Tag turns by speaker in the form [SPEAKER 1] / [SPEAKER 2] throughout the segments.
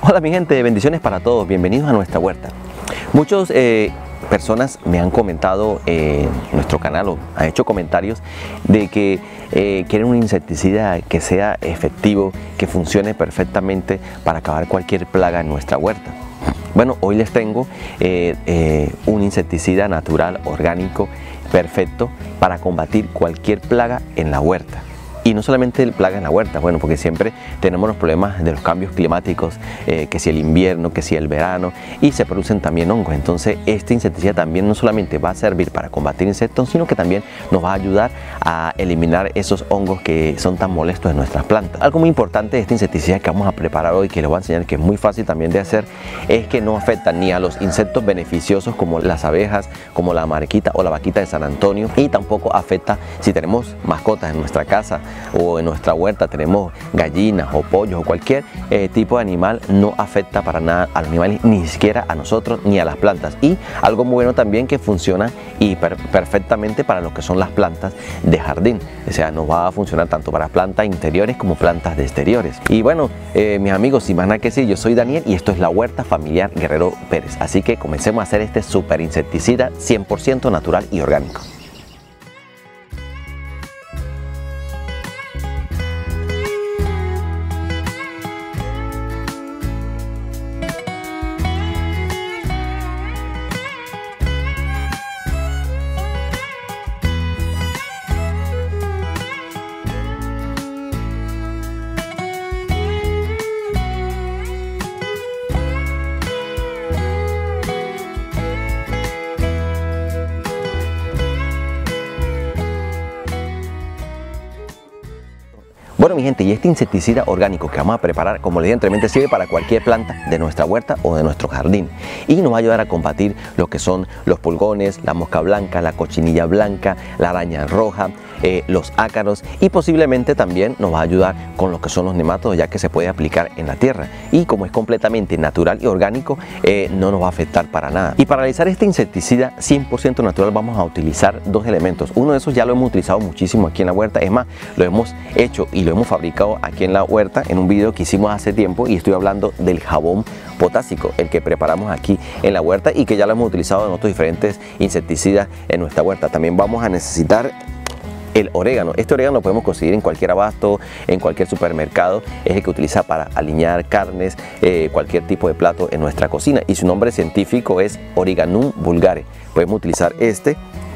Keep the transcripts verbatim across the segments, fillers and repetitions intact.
[SPEAKER 1] Hola mi gente, bendiciones para todos, bienvenidos a nuestra huerta. Muchas eh, personas me han comentado en eh, nuestro canal o han hecho comentarios de que eh, quieren un insecticida que sea efectivo, que funcione perfectamente para acabar cualquier plaga en nuestra huerta. Bueno, hoy les tengo eh, eh, un insecticida natural, orgánico, perfecto para combatir cualquier plaga en la huerta. Y no solamente el plaga en la huerta, bueno, porque siempre tenemos los problemas de los cambios climáticos, eh, que si el invierno, que si el verano, y se producen también hongos. Entonces este insecticida también no solamente va a servir para combatir insectos, sino que también nos va a ayudar a eliminar esos hongos que son tan molestos en nuestras plantas. Algo muy importante de este insecticida que vamos a preparar hoy, que les voy a enseñar, que es muy fácil también de hacer, es que no afecta ni a los insectos beneficiosos como las abejas, como la marquita o la vaquita de San Antonio, y tampoco afecta si tenemos mascotas en nuestra casa o en nuestra huerta, tenemos gallinas o pollos o cualquier eh, tipo de animal. No afecta para nada a los animales, ni siquiera a nosotros ni a las plantas. Y algo muy bueno también, que funciona y per perfectamente para lo que son las plantas de jardín, o sea, nos va a funcionar tanto para plantas interiores como plantas de exteriores. Y bueno, eh, mis amigos, sin más nada que decir, yo soy Daniel y esto es la Huerta Familiar Guerrero Pérez, así que comencemos a hacer este super insecticida cien por ciento natural y orgánico. Bueno mi gente, y este insecticida orgánico que vamos a preparar, como les dije anteriormente, sirve para cualquier planta de nuestra huerta o de nuestro jardín, y nos va a ayudar a combatir lo que son los pulgones, la mosca blanca, la cochinilla blanca, la araña roja, eh, los ácaros, y posiblemente también nos va a ayudar con lo que son los nematodos, ya que se puede aplicar en la tierra, y como es completamente natural y orgánico, eh, no nos va a afectar para nada. Y para realizar este insecticida cien por ciento natural vamos a utilizar dos elementos. Uno de esos ya lo hemos utilizado muchísimo aquí en la huerta, es más, lo hemos hecho y lo hemos fabricado aquí en la huerta en un video que hicimos hace tiempo, y estoy hablando del jabón potásico, el que preparamos aquí en la huerta y que ya lo hemos utilizado en otros diferentes insecticidas en nuestra huerta. También vamos a necesitar el orégano. Este orégano lo podemos conseguir en cualquier abasto, en cualquier supermercado. Es el que utiliza para aliñar carnes, eh, cualquier tipo de plato en nuestra cocina, y su nombre científico es Origanum vulgare. Podemos utilizar este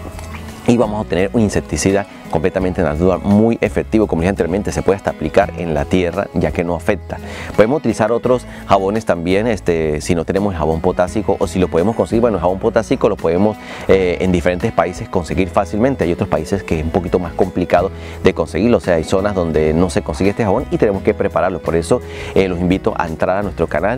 [SPEAKER 1] y vamos a obtener un insecticida completamente natural, muy efectivo. Como dije anteriormente, se puede hasta aplicar en la tierra, ya que no afecta. Podemos utilizar otros jabones también, este, si no tenemos el jabón potásico, o si lo podemos conseguir. Bueno, el jabón potásico lo podemos eh, en diferentes países conseguir fácilmente. Hay otros países que es un poquito más complicado de conseguirlo, o sea, hay zonas donde no se consigue este jabón y tenemos que prepararlo. Por eso eh, los invito a entrar a nuestro canal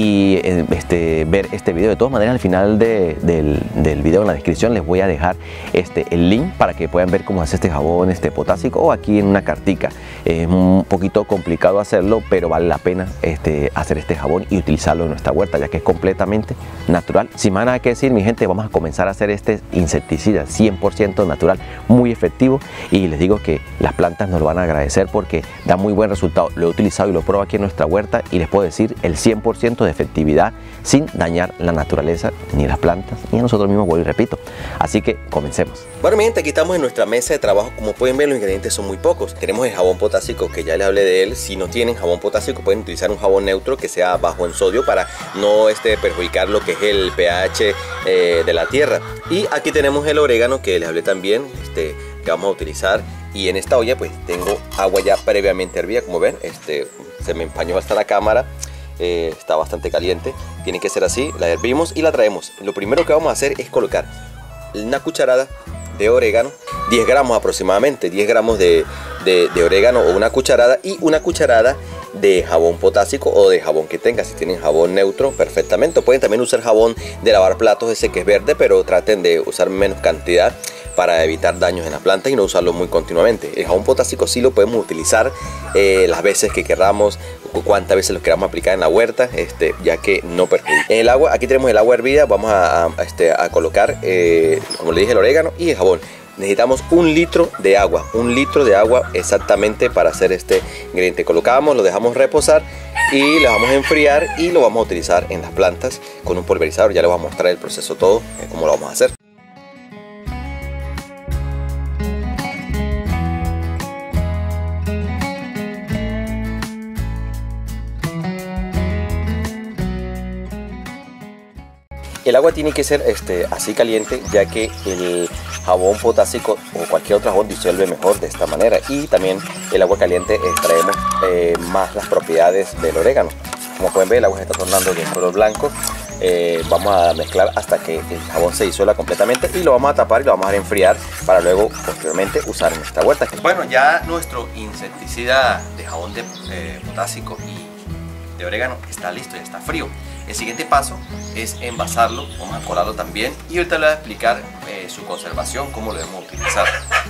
[SPEAKER 1] y eh, este, ver este video. De todas maneras, al final de, del, del video, en la descripción, les voy a dejar este, el link para que puedan ver cómo hacer este jabón jabón este potásico, o aquí en una cartica. Es un poquito complicado hacerlo, pero vale la pena este, hacer este jabón y utilizarlo en nuestra huerta, ya que es completamente natural. Sin más nada que decir, mi gente, vamos a comenzar a hacer este insecticida cien por ciento natural, muy efectivo, y les digo que las plantas nos lo van a agradecer porque da muy buen resultado. Lo he utilizado y lo pruebo aquí en nuestra huerta y les puedo decir el cien por ciento de efectividad sin dañar la naturaleza, ni las plantas, ni a nosotros mismos, vuelvo y repito. Así que comencemos. Bueno mi gente, aquí estamos en nuestra mesa de trabajo. Como pueden ver, los ingredientes son muy pocos. Tenemos el jabón potásico, que ya les hablé de él. Si no tienen jabón potásico, pueden utilizar un jabón neutro que sea bajo en sodio para no este, perjudicar lo que es el pH eh, de la tierra. Y aquí tenemos el orégano, que les hablé también, este, que vamos a utilizar. Y en esta olla pues tengo agua ya previamente hervida. Como ven, este, se me empañó hasta la cámara. Eh, está bastante caliente, tiene que ser así. La hervimos y la traemos. Lo primero que vamos a hacer es colocar una cucharada de orégano, diez gramos aproximadamente, diez gramos de, de, de orégano o una cucharada, y una cucharada de jabón potásico o de jabón que tenga. Si tienen jabón neutro, perfectamente. Pueden también usar jabón de lavar platos, ese que es verde, pero traten de usar menos cantidad para evitar daños en la planta y no usarlo muy continuamente. El jabón potásico sí lo podemos utilizar eh, las veces que queramos, o cuántas veces lo queramos aplicar en la huerta, este, ya que no perjudica. En el agua, aquí tenemos el agua hervida, vamos a, a, este, a colocar, eh, como le dije, el orégano y el jabón. necesitamos un litro de agua, un litro de agua exactamente para hacer este ingrediente. Colocamos, lo dejamos reposar y lo vamos a enfriar y lo vamos a utilizar en las plantas con un pulverizador. Ya les voy a mostrar el proceso todo, eh, cómo lo vamos a hacer. El agua tiene que ser este, así caliente, ya que el jabón potásico o cualquier otro jabón disuelve mejor de esta manera. Y también el agua caliente extraemos eh, más las propiedades del orégano. Como pueden ver, el agua se está tornando de color blanco. Eh, vamos a mezclar hasta que el jabón se disuelva completamente y lo vamos a tapar y lo vamos a enfriar para luego posteriormente usar en nuestra huerta. Bueno, ya nuestro insecticida de jabón de, eh, potásico y de orégano está listo, ya está frío. El siguiente paso es envasarlo, vamos a colarlo también y ahorita le voy a explicar eh, su conservación, cómo lo debemos utilizar.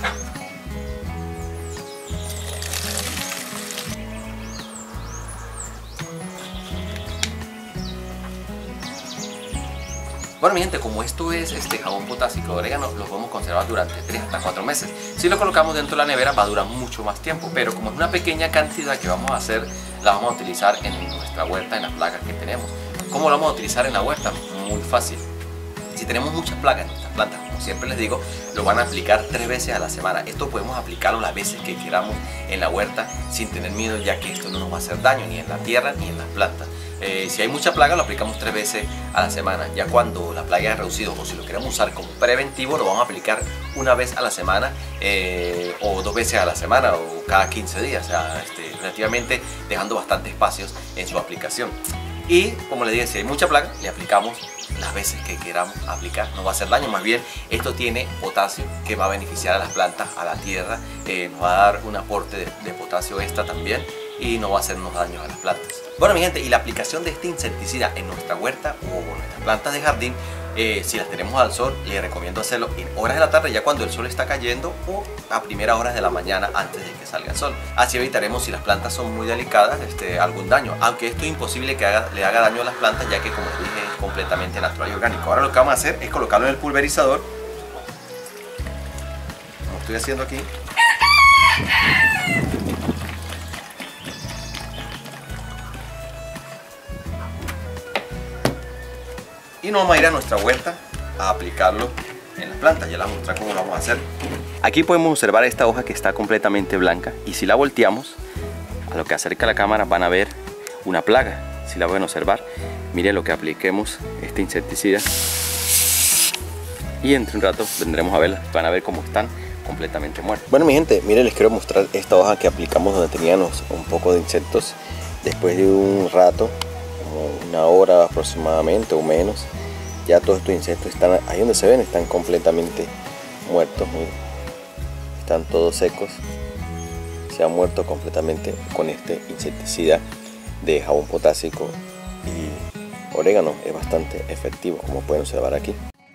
[SPEAKER 1] Bueno, mi gente, como esto es este jabón potásico de orégano, lo podemos conservar durante tres hasta cuatro meses. Si lo colocamos dentro de la nevera va a durar mucho más tiempo, pero como es una pequeña cantidad que vamos a hacer, la vamos a utilizar en nuestra huerta, en las plagas que tenemos. ¿Cómo lo vamos a utilizar en la huerta? Muy fácil. Si tenemos muchas plagas en nuestras plantas, como siempre les digo, lo van a aplicar tres veces a la semana. Esto podemos aplicarlo las veces que queramos en la huerta sin tener miedo, ya que esto no nos va a hacer daño ni en la tierra ni en las plantas. Eh, si hay mucha plaga, lo aplicamos tres veces a la semana. Ya cuando la plaga es reducido o si lo queremos usar como preventivo, lo vamos a aplicar una vez a la semana eh, o dos veces a la semana o cada quince días, o sea, este, relativamente dejando bastante espacios en su aplicación. Y como les dije, si hay mucha plaga, le aplicamos las veces que queramos aplicar. No va a hacer daño, más bien esto tiene potasio que va a beneficiar a las plantas, a la tierra, eh, nos va a dar un aporte de, de potasio extra también y no va a hacernos daño a las plantas. Bueno, mi gente, y la aplicación de este insecticida en nuestra huerta o nuestras plantas de jardín, eh, si las tenemos al sol, les recomiendo hacerlo en horas de la tarde, ya cuando el sol está cayendo, o a primeras horas de la mañana antes de que salga el sol. Así evitaremos, si las plantas son muy delicadas, este, algún daño, aunque esto es imposible que haga, le haga daño a las plantas, ya que, como les dije, es completamente natural y orgánico. Ahora lo que vamos a hacer es colocarlo en el pulverizador, como estoy haciendo aquí. Y nos vamos a ir a nuestra huerta a aplicarlo en las plantas. Ya les voy a mostrar cómo lo vamos a hacer. Aquí podemos observar esta hoja que está completamente blanca, y si la volteamos, a lo que acerca la cámara van a ver una plaga. Si la pueden observar, miren lo que apliquemos este insecticida y entre un rato vendremos a verla. Van a ver cómo están completamente muertas. Bueno, mi gente, miren, les quiero mostrar esta hoja que aplicamos donde teníamos un poco de insectos. Después de un rato, como una hora aproximadamente o menos, ya todos estos insectos están ahí donde se ven, están completamente muertos. Miren, están todos secos, se han muerto completamente con este insecticida de jabón potásico y orégano. Es bastante efectivo, como pueden observar aquí.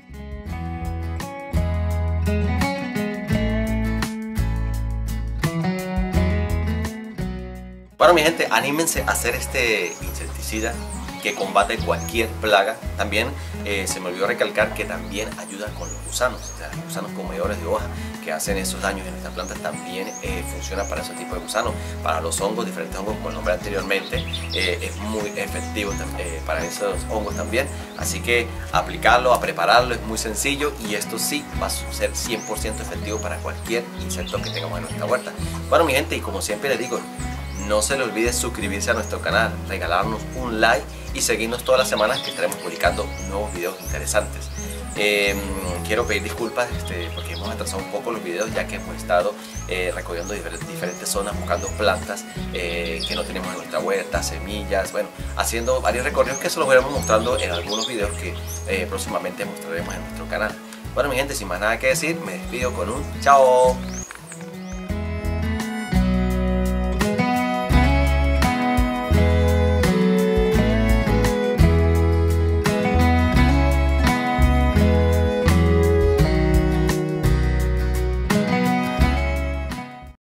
[SPEAKER 1] Bueno, mi gente, anímense a hacer este insecticida que combate cualquier plaga. También eh, se me olvidó recalcar que también ayuda con los gusanos, o sea, los gusanos comedores de hoja que hacen esos daños en nuestras plantas. También eh, funciona para ese tipo de gusanos, para los hongos, diferentes hongos como el nombré anteriormente, eh, es muy efectivo eh, para esos hongos también. Así que aplicarlo, a prepararlo es muy sencillo, y esto sí va a ser cien por ciento efectivo para cualquier insecto que tengamos en nuestra huerta. Bueno, mi gente, y como siempre les digo, no se les olvide suscribirse a nuestro canal, regalarnos un like y seguirnos todas las semanas, que estaremos publicando nuevos videos interesantes. Eh, quiero pedir disculpas este, porque hemos atrasado un poco los videos, ya que hemos estado eh, recorriendo diferentes, diferentes zonas, buscando plantas eh, que no tenemos en nuestra huerta, semillas, bueno, haciendo varios recorridos que se los veremos mostrando en algunos videos que eh, próximamente mostraremos en nuestro canal. Bueno, mi gente, sin más nada que decir, me despido con un chao.